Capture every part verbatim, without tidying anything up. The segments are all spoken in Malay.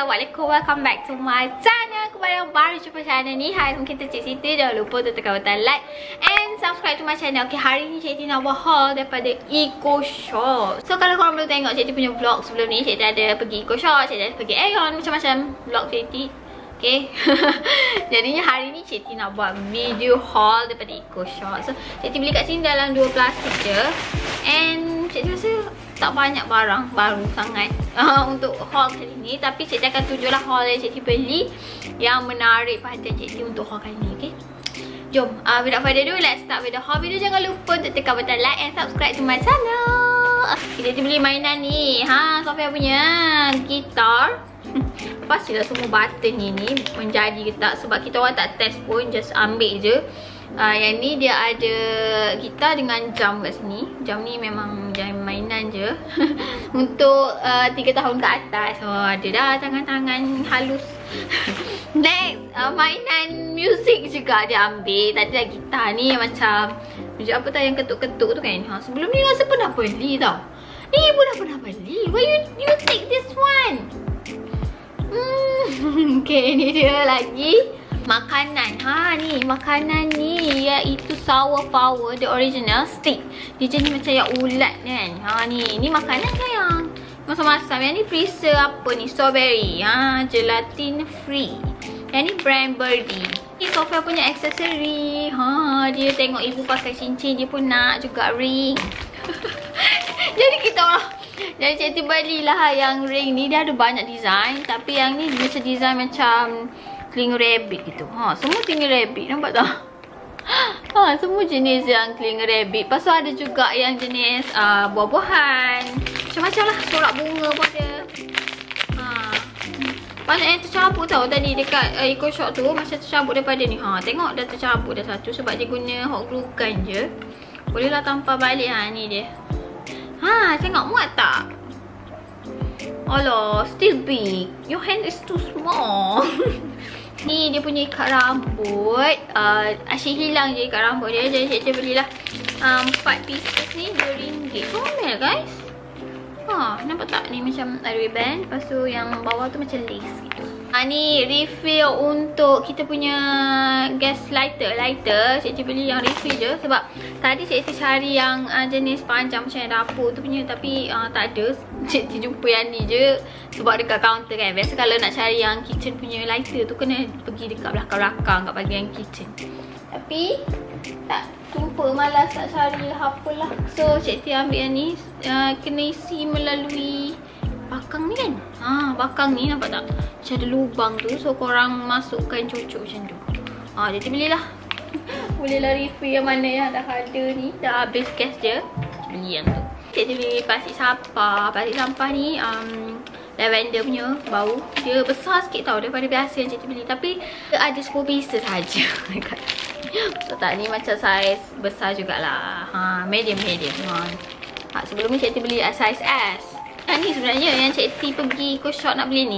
Assalamualaikum, welcome back to my channel. Kepada yang baru jumpa channel ni, hai, semua kita Cik Siti. Jangan lupa untuk tekan butang like and subscribe to my channel. Okay, hari ni Cik Siti nak buat haul daripada Eco Shop. So kalau korang belum tengok Cik Siti punya vlog sebelum ni, Cik Siti ada pergi Eco Shop, Cik Siti ada pergi Aeon, macam-macam vlog Cik Siti. Okay. Jadinya hari ni Cik Siti nak buat video haul daripada Eco Shop. So Cik Siti beli kat sini dalam dua plastik je. And Cik Siti rasa tak banyak barang baru sangat uh, untuk haul kali ni. Tapi Cik Siti akan tunjuklah haul yang Cik Siti beli yang menarik perhatian Cik Siti untuk haul kali ni. Okay, jom, uh, without further ado, let's start with the haul video. Jangan lupa untuk tekan butang like and subscribe to my channel. Cik Siti beli mainan ni, ha, Sofia punya gitar. Pastilah semua button ni ni menjadi ke tak, sebab kita orang tak test pun, just ambil je. Uh, yang ni dia ada gitar dengan jam kat sini. Jam ni memang jam mainan je. Untuk uh, tiga tahun ke atas. So ada dah tangan-tangan halus. Next, uh, mainan muzik juga dia ambil. Tadi dah gitar ni macam macam apa tau yang ketuk-ketuk tu kan. Ha, sebelum ni rasa pernah beli tau. Ni pun dah pernah beli. Why you you take this one? Hmm, okay, ni dia lagi makanan. Ha, ni makanan ni iaitu Sour Power, the original stick. Dia jenis macam yang ulat kan. Ha, ni ni makanan kan yang masam-masam. Yang ni preserve apa ni, strawberry. Ha, gelatin free. Yang ni brand Birdie. Ni Sofia punya aksesori. Ha, dia tengok ibu pakai cincin, dia pun nak juga ring. Jadi kita orang, jadi Cik Siti belilah yang ring ni. Dia ada banyak design, tapi yang ni macam design macam telinga rabbit gitu. Ha, semua telinga rabbit, nampak tak? Ha, semua jenis yang telinga rabbit. Lepas tu ada juga yang jenis uh, buah-buahan. Macam-macam lah, sorak bunga pun ada. Ha, banyak yang tercabut tau tadi dekat uh, Eco Shop tu. Macam tercabut daripada ni. Ha, tengok dah tercabut dah satu sebab dia guna hot glue gun je. Bolehlah tampal balik. Ha, ni dia. Ha, tengok muat tak? Alah, still big. Your hand is too small. Ni dia punya ikat rambut. uh, Asyik hilang je ikat rambut dia. Jadi Cik Siti belilah um, empat pieces ni dua ringgit. Comel guys. Ha, nampak tak? Ni macam ada ribbon. Lepas tu yang bawah tu macam lace gitu. Ha, ni refill untuk kita punya gas lighter. Lighter Cik Siti beli yang refill je. Sebab tadi Cik Siti cari yang uh, jenis panjang macam yang dapur tu punya, tapi uh, tak ada. Cik Siti jumpa yang ni je sebab dekat kaunter kan. Biasa kalau nak cari yang kitchen punya lighter tu kena pergi dekat belakang-belakang kat bahagian kitchen. Tapi tak jumpa, malas nak carilah apalah. So Cik Siti ambil yang ni. uh, Kena isi melalui bakang ni kan. Ha, bakang ni nampak tak? Macam ada lubang tu. So korang masukkan cucuk macam tu. Ha, jadi belilah. Bolehlah refill yang mana yang dah ada ni. Dah habis gas je, beli yang tu. Cik Siti beli plastik sampah. Plastik sampah ni um, lavender punya bau. Dia besar sikit tau daripada biasa yang Cik Siti beli. Tapi dia ada sepuluh pieces saja. So tak, ni macam saiz besar jugalah. Ha, medium-medium. Ha. Ha, sebelum ni Cik Siti beli saiz S. Ha, ni sebenarnya yang Cik Siti pergi Eco Shop nak beli ni.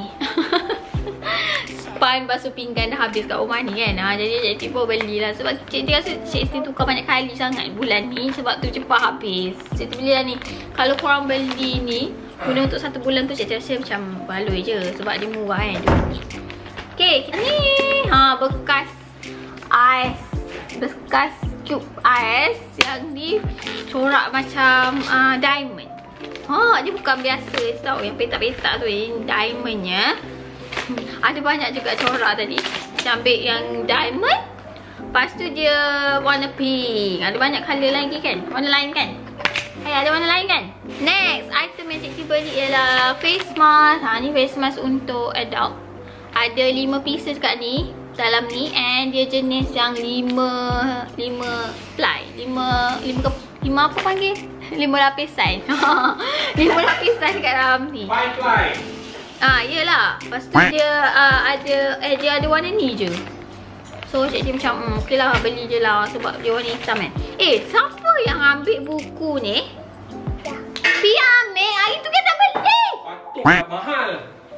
Span basuh pinggan dah habis kat rumah ni kan. Ha, jadi Cik Siti pun belilah. Sebab Cik Siti rasa Cik Siti tukar banyak kali sangat bulan ni. Sebab tu cepat habis. Cik Siti belilah ni. Kalau korang beli ni guna untuk satu bulan tu, Cik Siti rasa macam baloi je. Sebab dia murah kan. Okay, ni ha, bekas ais. Bekas cube ais yang dicorak macam uh, diamond. Ha, dia bukan biasa tau yang petak-petak tu, yang diamondnya. Ada banyak juga corak tadi. Kita ambil yang diamond. Lepas tu dia warna pink. Ada banyak colour lagi kan. Warna lain kan. Hai, ada warna lain kan. Next, item yang Cik Siti beli ialah face mask. Ha, ni face mask untuk adult. Ada lima pieces kat ni, dalam ni. And dia jenis yang lima lima ply. lima lima lima apa panggil? lima lapisan. lima lapisan kat dalam ni. Five ply. Ah, yelah. Lepas tu dia uh, ada eh dia ada warna ni je. So Cik Siti macam hmm, okey lah, beli je lah sebab dia warna hitam kan. Eh, siapa yang ambil buku ni? Pia ambil. Hari tu kan dah beli. Patut mahal.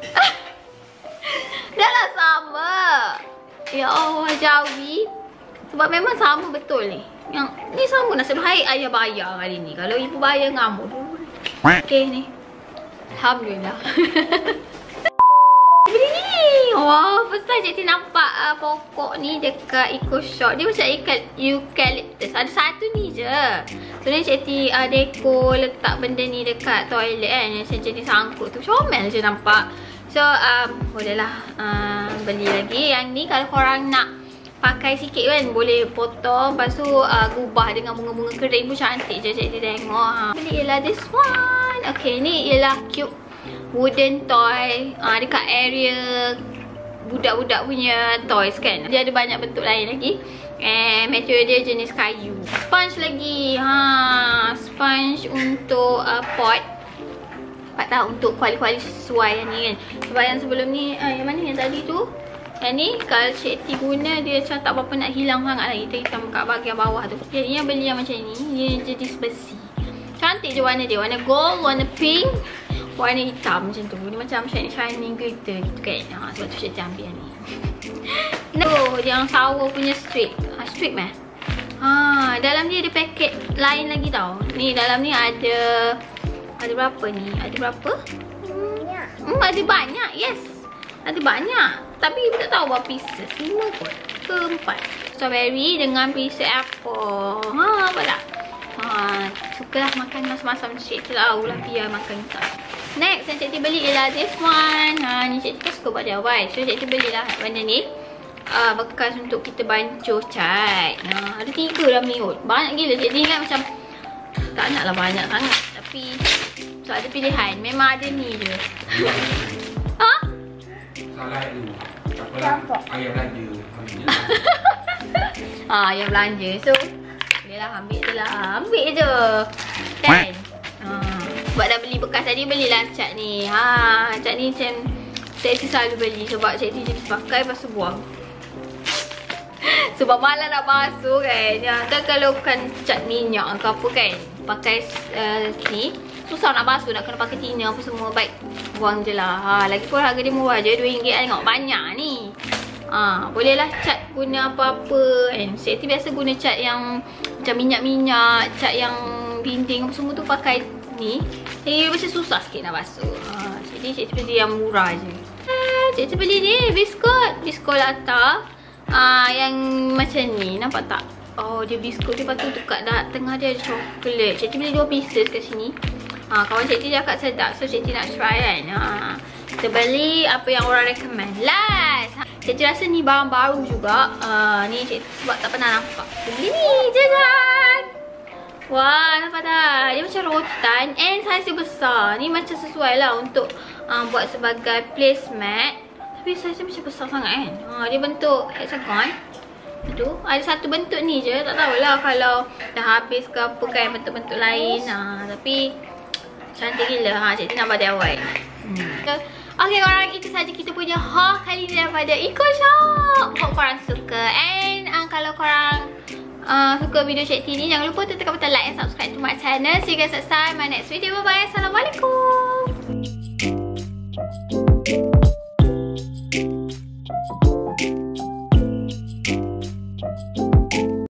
Dah lah sama. Ya Allah, Jawi. Sebab memang sama betul ni. Yang ni sama, nasib baik ayah bayar kali ni. Kalau ibu bayar ngamuk dulu. Okay ni. Alhamdulillah. Beli Wow, first time Cik T nampak uh, pokok ni dekat Eco Shop. Dia macam ikan eucalyptus. Ada satu ni je. So ni Cik T uh, deko letak benda ni dekat toilet kan. Macam Cik T sangkut tu. Comel je nampak. So um, bolehlah uh, beli lagi. Yang ni kalau korang nak pakai sikit kan, boleh potong. Lepas tu uh, gubah dengan bunga-bunga kering pun cantik je Cik T tengok. Ha. Beli ialah this one. Okay, ni ialah cute wooden toy uh, dekat area budak-budak punya toys kan. Dia ada banyak bentuk lain lagi. And material dia jenis kayu. Sponge lagi. Ha, sponge untuk uh, pot. Tak tahu untuk kuali-kuali sesuai yang ni kan. Sebab yang sebelum ni uh, yang mana yang tadi tu, yang ni kalau Cik T guna dia macam tak apa-apa nak hilang sangat lagi. Hitam-hitam kat bahagian bawah tu. Jadi yang beli yang macam ni, dia jenis besi. Cantik je warna dia. Warna gold, warna pink, warna hitam macam tu. Dia macam shiny shining glitter gitu kan. Ha, sebab tu Cik T ambil yang ni. Oh, yang sour punya strip. Ha, strip meh? Ha, dalam dia ada paket lain lagi tau. Ni dalam ni ada ada berapa ni? Ada berapa? Hmm, hmm ada banyak. Yes. Ada banyak. Tapi tak tahu berapa pieces. Lima kot. Ke empat. Strawberry dengan pieces apple. Ha, apa tak? Ha, sukalah makan masa-masa Cik T tahu lah biar makan tak. Next yang Cik T beli ialah this one. Ha, ni Cik T suka buat D I Y. So Cik T belilah benda ni. Uh, bekas untuk kita bancuh cat. Ha, ada tiga dalam ni kot. Banyak gila. Cik T ingat macam tak naklah banyak sangat. Tapi so ada pilihan. Memang ada ni je. Ha? Salah tu. Apalah ayam belanja. Ah, ayam belanja. So yelah, ambil je lah. Ambil je. Kan? Ha, sebab dah beli bekas tadi, belilah cat ni. Ha, cat ni macam Cik T selalu beli. Sebab Cik T jenis pakai, lepas tu buang. Sebab malah nak basuh kan. Ya, kan kalau bukan cat minyak ke apa kan, pakai uh, ni, susah nak basuh. Nak kena pakai tina apa semua. Baik, buang je lah. Ha, lagipun harga dia murah je. dua ringgit lah. Tengok banyak ni. Ha, bolehlah cat guna apa-apa kan. Cik T biasa guna cat yang macam minyak-minyak, cat yang dinding apa semua tu pakai ni. Jadi macam susah sikit nak basuh. Ha, jadi Cik T beli yang murah je. Ha, Cik T beli ni biskut, biskut latar. Ah, yang macam ni, nampak tak? Oh, dia biskut dia patut tu kat dah, tengah dia ada coklat. Cik T beli dua pieces kat sini. Ah, kawan Cik T cakap sedap, so Cik T nak try kan. Ah, kita beli apa yang orang recommend. Last, Cik T rasa ni barang baru juga. Ah, ni Cik T sebab tak pernah nampak. Kita beli ni je kan. Wah, nampak tak? Dia macam rotan and saiz dia besar. Ni macam sesuai lah untuk uh, buat sebagai placemat. Tapi saiz dia macam besar sangat kan. Ha, dia bentuk hexagon. Tu ada satu bentuk ni je. Tak tahulah kalau dah habis ke apa kan bentuk-bentuk lain. Ha, tapi cantik gila. Ha, Cik T nak buat D I Y. Hmm. Okay korang, itu saja kita punya haul kali ni daripada Eco Shop. Hope korang suka. And uh, kalau korang uh, suka video Cik T ni, jangan lupa tekan butang like and subscribe to my channel. See you guys next time. My next video. Bye bye. Assalamualaikum.